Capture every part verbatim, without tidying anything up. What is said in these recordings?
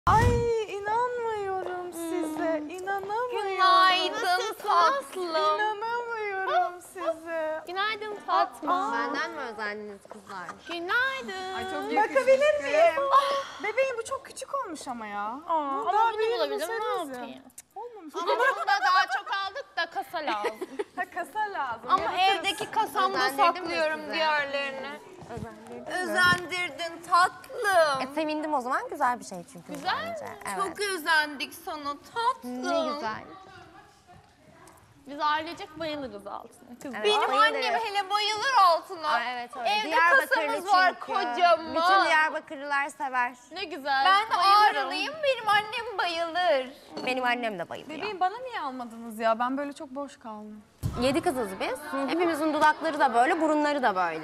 Ay inanmıyorum size. İnanamıyorum. Günaydın tatlım. İnanamıyorum size. Günaydın Fatma. Benden mi özendiniz kızlar? Günaydın. Ay çok bakabilir miyim? Bebeğim bu çok küçük olmuş ama ya. Aa, Ama daha bunu büyüğünü bulabilirim, ne bulsanıza. yapayım? Olmamış. Ama burada daha çok aldık da kasa lazım. Ha, kasa lazım. Ama Yaratırız. evdeki kasamda Özendirdim mi saklıyorum size? diğerlerini. Özendirdin mi? Özendirdin tatlım. E, sevindim o zaman, güzel bir şey çünkü. Güzel bence. mi? Evet. Çok özendik sana tatlım. Ne güzel. Biz ailecek bayılırız altına. Kız Evet. Benim Bayılırım. annem hele bayılır altına. Aa, evet öyle. Evde Diyarbakırlı kasamız var çünkü. kocaman. Bütün Diyarbakırlılar sever. ne güzel. Ben de bayılırım. Ağrılıyım, benim annem bayılır. Benim annem de bayılıyor. Bebeğim bana niye almadınız ya? Ben böyle çok boş kaldım. Yedi kızız biz. Hepimizin dudakları da böyle, burunları da böyle.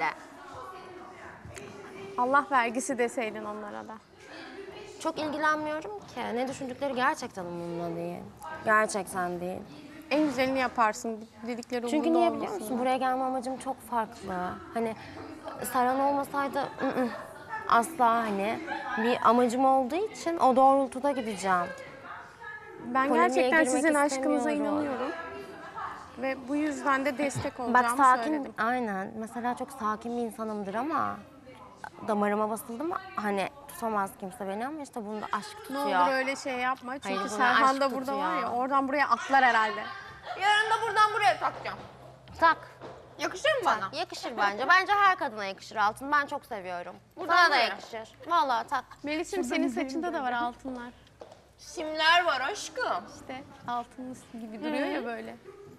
Allah vergisi deseydin onlara da. Çok ilgilenmiyorum ki. Ne düşündükleri gerçekten umurumda değil. Gerçekten değil. En güzelini yaparsın dedikleri Çünkü umurunda niye biliyor olmasın. musun? Buraya gelme amacım çok farklı. Hani Serhan olmasaydı ı -ı, asla hani bir amacım olduğu için o doğrultuda gideceğim. Ben Polemiğe gerçekten girmek sizin aşkınıza istemiyorum. inanıyorum. Ve bu yüzden de destek Bak olacağımı sakin, söyledim. aynen. Mesela çok sakin bir insanımdır ama damarıma basıldı mı hani tutamaz kimse beni ama işte bunda aşk Ne tutuyor. olur öyle şey yapma. Çünkü Hayır, buna Serhan aşk da burada tutuyor. var ya, oradan buraya atlar herhalde. Yarın da buradan buraya takacağım. Tak. Yakışır mı bana? Yakışır bence. Bence her kadına yakışır altın. Ben çok seviyorum. Buradan Sana da buraya. yakışır. Vallahi tak. Melis'im senin saçında da var altınlar. Simler var aşkım. İşte altınlı gibi duruyor ya böyle.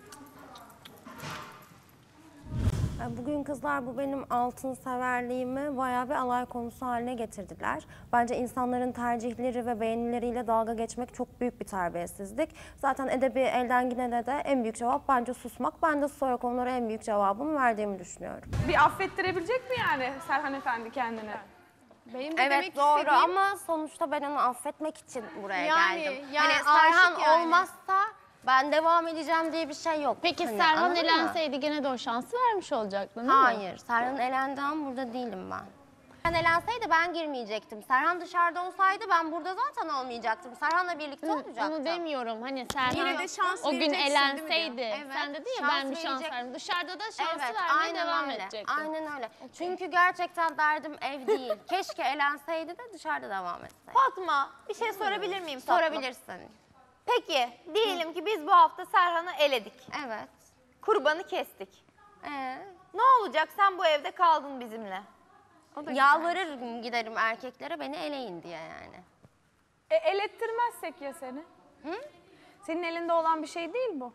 Bugün kızlar bu benim altın severliğimi bayağı bir alay konusu haline getirdiler. Bence insanların tercihleri ve beğenileriyle dalga geçmek çok büyük bir terbiyesizlik. Zaten edebi elden gidene de en büyük cevap bence susmak. Ben de susarak onlara en büyük cevabımı verdiğimi düşünüyorum. Bir affettirebilecek mi yani Serhan Efendi kendini? Benim de Evet demek doğru istediğim- ama sonuçta ben onu affetmek için buraya Yani, geldim. yani hani Serhan aşık yani. olmazsa ben devam edeceğim diye bir şey yok. Peki Hani, Serhan anladın mı? elenseydi gene de o şansı vermiş olacaktın değil mi? Hayır, Serhan elendi ama burada değilim ben. Serhan elenseydi ben girmeyecektim. Serhan dışarıda olsaydı ben burada zaten olmayacaktım. Serhan'la birlikte Hı, olacaktım. Onu demiyorum. Hani Serhan Yine de şans o gün vereceksin, değil mi elenseydi. diyor? Evet, Sen dedin ya şans ben bir şans verecek- verdim. Dışarıda da şansı Evet, vermeye aynen devam öyle. edecektin. Aynen öyle. Çünkü gerçekten derdim ev değil. Keşke elenseydi de dışarıda devam etseydi. Fatma, bir şey sorabilir miyim tatlım? Sorabilirsin. Peki, diyelim ki biz bu hafta Serhan'ı eledik. Evet. Kurbanı kestik. Ee, Ne olacak? Sen bu evde kaldın bizimle. yalvarırım giderim erkeklere beni eleyin diye yani. E, elettirmezsek ya seni? Hı? Senin elinde olan bir şey değil bu.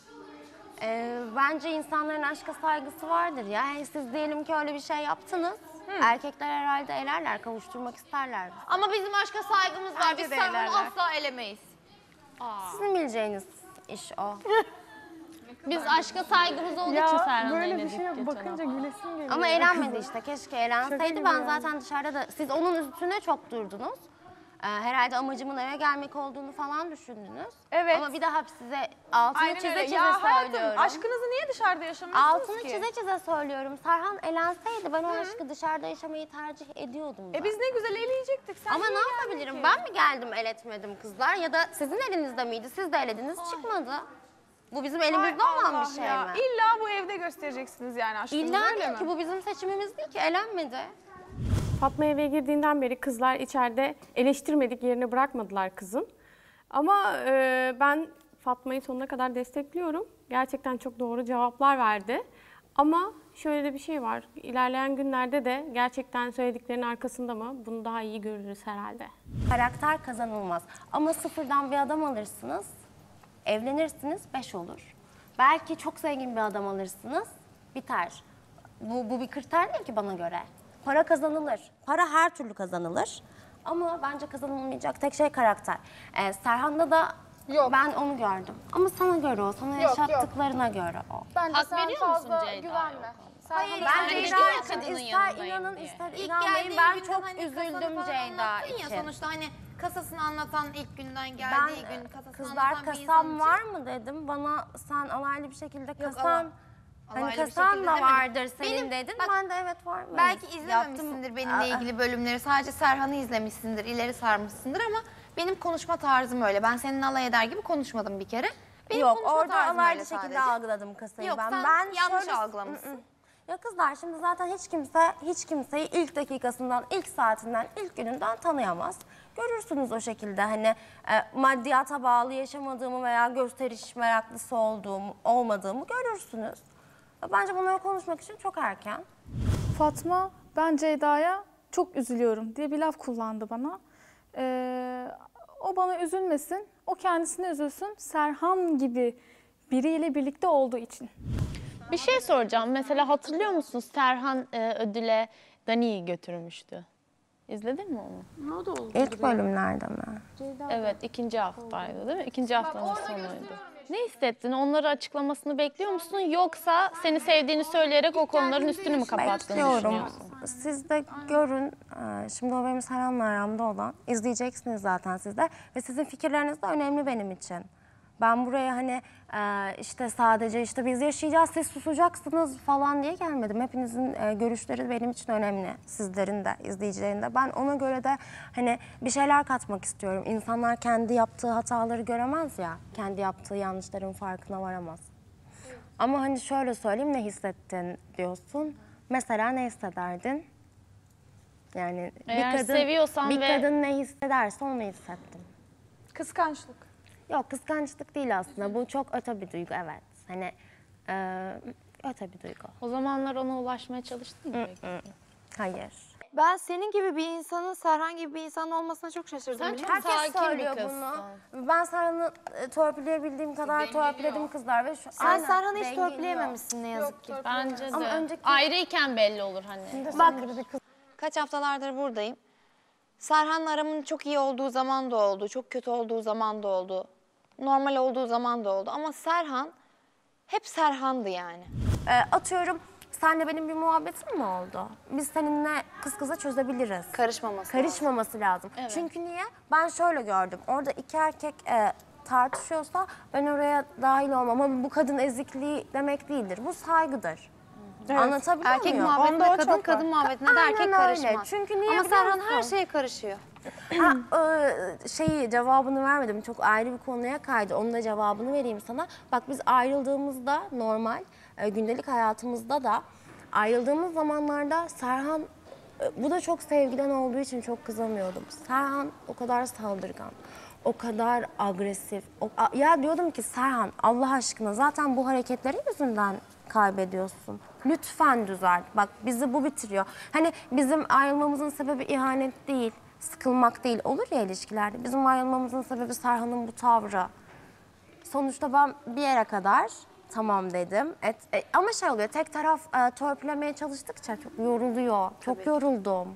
Ee, bence insanların aşka saygısı vardır ya. Hey, siz diyelim ki öyle bir şey yaptınız. Erkekler herhalde elerler, kavuşturmak isterler. Ama bizim aşka saygımız var. Bence Biz de Serhan'ı elerler. asla elemeyiz. Sizin bileceğiniz iş o. Biz aşka saygımız olduğu için Serhan'ı böyle bir eledik şey yok. geçen Bakınca hafta. gülesim geliyor. Ama eğlenmedi işte. Keşke Şaka eğlenseydi. gibi Ben yani. zaten dışarıda da... Siz onun üstüne çok durdunuz. Ee, herhalde amacımın eve gelmek olduğunu falan düşündünüz. Evet. Ama bir daha size altını Aynen çize öyle. çize Ya hayatım söylüyorum. aşkınızı niye dışarıda yaşamıyorsunuz Altını ki? çize çize söylüyorum. Serhan elenseydi ben o aşkı dışarıda yaşamayı tercih ediyordum ben. E biz ne güzel eleyecektik. Sen Ama niye ne geldin yapabilirim? ki? Ben mi geldim eletmedim kızlar? Ya da sizin elinizde miydi? Siz de elediniz çıkmadı. Bu bizim Hay elimizde olan Allah bir şey ya. mi? İlla bu evde göstereceksiniz yani aşkınızı İlla öyle değil mi? ki bu bizim seçimimiz değil ki elenmedi. Fatma eve girdiğinden beri kızlar içeride eleştirmedik, yerini bırakmadılar kızın. Ama e, ben Fatma'yı sonuna kadar destekliyorum. Gerçekten çok doğru cevaplar verdi. Ama şöyle de bir şey var. İlerleyen günlerde de gerçekten söylediklerinin arkasında mı? Bunu daha iyi görürüz herhalde. Karakter kazanılmaz. Ama sıfırdan bir adam alırsınız, evlenirsiniz, beş olur. Belki çok zengin bir adam alırsınız, biter. Bu, bu bir kriter değil ki bana göre. Para kazanılır. Para her türlü kazanılır. Ama bence kazanılmayacak tek şey karakter. Ee, Serhan'da da Yok. ben onu gördüm. Ama sana göre o, sana Yok, yaşattıklarına göre o. Ben Hak veriyor musun Ceyda'ya? Hayır, Ben Yani Ceyda diyor ya için kadının ister yanındayım inanın diye. ister İlk inanmayın geldiğin ben günden çok hani kasasını üzüldüm falan Ceyda anlattın için. ya sonuçta hani kasasını anlatan ilk günden Ben geldiği gün kasasını kızlar anlatan bir insan kasam için- var mı dedim. Bana sen alaylı bir şekilde kasam, ala- hani alaylı bir kasam şekilde da demedim. vardır senin Benim- dedin. bak, ben de evet var mı? Belki izlememişsindir Yaptım. benimle Aa, ilgili bölümleri. Sadece Serhan'ı izlemişsindir, ileri sarmışsındır ama benim konuşma tarzım öyle. Ben senin alay eder gibi konuşmadım bir kere. Benim Yok konuşma orada tarzım alaylı öyle şekilde sadece. algıladım kasayı Yok, ben. sen ben yanlış şöyle- algılamışsın. Mm, mm. Ya kızlar şimdi zaten hiç kimse hiç kimseyi ilk dakikasından, ilk saatinden, ilk gününden tanıyamaz. Görürsünüz o şekilde hani e, maddiyata bağlı yaşamadığımı veya gösteriş meraklısı olduğumu, olmadığımı görürsünüz. Ya bence bunları konuşmak için çok erken. Fatma, ben Ceyda'ya çok üzülüyorum diye bir laf kullandı bana. Ee, o bana üzülmesin, o kendisine üzülsün. Serhan gibi biriyle birlikte olduğu için. Bir şey soracağım. Mesela hatırlıyor musunuz Serhan e, ödüle Dani'yi götürmüştü. İzledin mi onu? İlk bölümlerde mi? Evet, ikinci haftaydı değil mi? İkinci haftanın sonuydu. Ne hissettin? Onları açıklamasını bekliyor musun? Yoksa seni sevdiğini söyleyerek o konuların üstünü mü kapattığını Bekliyorum. düşünüyorsun? Siz de görün. Ee, Şimdi o benim Serhan'la aramda olan. İzleyeceksiniz zaten siz de. Ve sizin fikirleriniz de önemli benim için. Ben buraya hani e, işte sadece işte biz yaşayacağız, siz susacaksınız falan diye gelmedim. Hepinizin e, görüşleri benim için önemli. Sizlerin de, izleyicilerin de. Ben ona göre de hani bir şeyler katmak istiyorum. İnsanlar kendi yaptığı hataları göremez ya. Kendi yaptığı yanlışların farkına varamaz. Ama hani şöyle söyleyeyim, ne hissettin diyorsun. Mesela ne hissederdin? Yani Eğer bir kadın seviyorsan bir ve- kadın ne hissederse onu hissettim. Kıskançlık. Yok, kıskançlık değil aslında. Bu çok öte bir duygu, evet. Hani e, öte bir duygu. O zamanlar ona ulaşmaya çalıştın mı peki? Hayır. Ben senin gibi bir insanın, Serhan gibi bir insanın olmasına çok şaşırdım. Sen biliyor çok musun? Herkes sakin bir söylüyor kızsın. bunu. Ben Serhan'ı e, torpilleyebildiğim kadar torpilledim kızlar ve şu Sen aynen, Serhan'ı hiç dengeliyor. torpilleyememişsin ne yazık ki. Bence Ama de. önceki- Ayrıyken belli olur hani. Bak, kaç haftalardır buradayım. Serhan'la aramın çok iyi olduğu zaman da oldu, çok kötü olduğu zaman da oldu. Normal olduğu zaman da oldu ama Serhan hep Serhan'dı yani. E, atıyorum, senle benim bir muhabbetim mi oldu? Biz seninle kız kıza çözebiliriz. Karışmaması. Karışmaması lazım. Çünkü niye? Ben şöyle gördüm. Orada iki erkek e, tartışıyorsa ben oraya dahil olmam. Ama bu kadın ezikliği demek değildir. Bu saygıdır. Anlatabiliyor Erkek muyum? muhabbetinde Onda o kadın, çok kadın var. muhabbetinde de Aynen erkek öyle. karışmaz. Çünkü niye Ama biliyor Serhan her musun? şeye karışıyor. Ha, e, şeyi cevabını vermedim. Çok ayrı bir konuya kaydı. Onun da cevabını vereyim sana. Bak biz ayrıldığımızda normal e, gündelik hayatımızda da ayrıldığımız zamanlarda Serhan e, bu da çok sevgiden olduğu için çok kızamıyordum. Serhan o kadar saldırgan, o kadar agresif. O, a- ya diyordum ki Serhan Allah aşkına zaten bu hareketlerin yüzünden kaybediyorsun. Lütfen düzelt. Bak bizi bu bitiriyor. Hani bizim ayrılmamızın sebebi ihanet değil, sıkılmak değil. Olur ya ilişkilerde. Bizim ayrılmamızın sebebi Serhan'ın bu tavrı. Sonuçta ben bir yere kadar tamam dedim. Et, e, ama şey oluyor, tek taraf e, törpülemeye çalıştıkça çok yoruluyor. Çok yoruldum.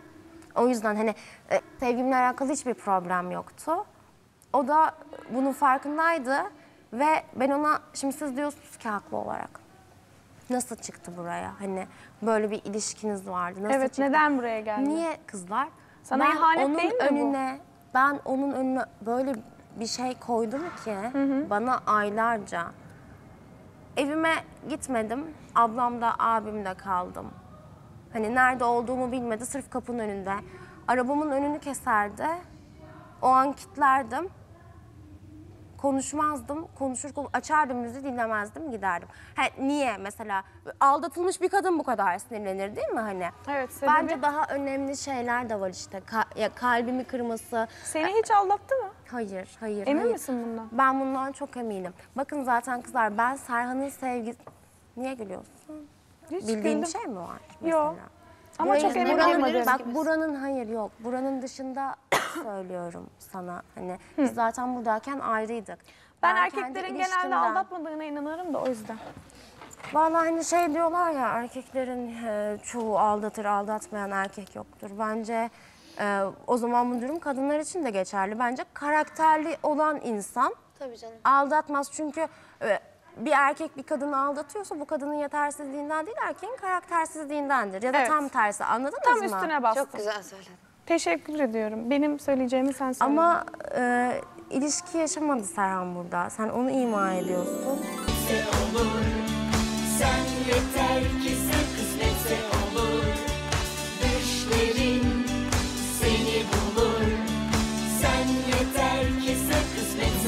O yüzden hani e, sevgimle alakalı hiçbir problem yoktu. O da bunun farkındaydı ve ben ona, şimdi siz diyorsunuz ki haklı olarak. Nasıl çıktı buraya? Hani böyle bir ilişkiniz vardı. Nasıl Evet, çıktı? neden buraya geldi? Niye kızlar? Sana ben ihanet onun değil mi bu? önüne, Ben onun önüne böyle bir şey koydum ki bana aylarca. Evime gitmedim. Ablam da abim de kaldım. Hani nerede olduğumu bilmedi, sırf kapının önünde. Arabamın önünü keserdi. O an kilitlerdim. Konuşmazdım, konuşur, konu- açardım müziği, dinlemezdim, giderdim. Ha, niye mesela? Aldatılmış bir kadın bu kadar sinirlenir değil mi hani? Evet, sebebi? Bence daha önemli şeyler de var işte. Ka- ya kalbimi kırması. Seni hiç aldattı mı? Hayır, hayır. Emin hayır. misin bundan? Ben bundan çok eminim. Bakın zaten kızlar, ben Serhan'ın sevgisi... Niye gülüyorsun? Hiç Bildiğin güldüm. bir şey mi var mesela? Yok. Ama Burayı- çok emin buranın- olmadım. Bak buranın hayır yok. Buranın dışında söylüyorum sana. Hani biz zaten buradayken ayrıydık. Ben, kendi erkeklerin genelde ilişkimden- aldatmadığına inanırım da o yüzden. Vallahi hani şey diyorlar ya, erkeklerin e, çoğu aldatır, aldatmayan erkek yoktur. Bence e, o zaman bu durum kadınlar için de geçerli. Bence karakterli olan insan Tabii canım. aldatmaz. Çünkü e, bir erkek bir kadını aldatıyorsa bu kadının yetersizliğinden değil, erkeğin karaktersizliğindendir. Ya da Evet. tam tersi, anladınız Tam mı? üstüne bastın. Çok güzel söyledin. Teşekkür ediyorum. Benim söyleyeceğimi sen söyledin. Ama e, ilişki yaşamadı Serhan burada. Sen onu ima ediyorsun. Sen yeter ki sen kısmetse olur. Düşlerin seni bulur. Sen yeter Herkese kısmetse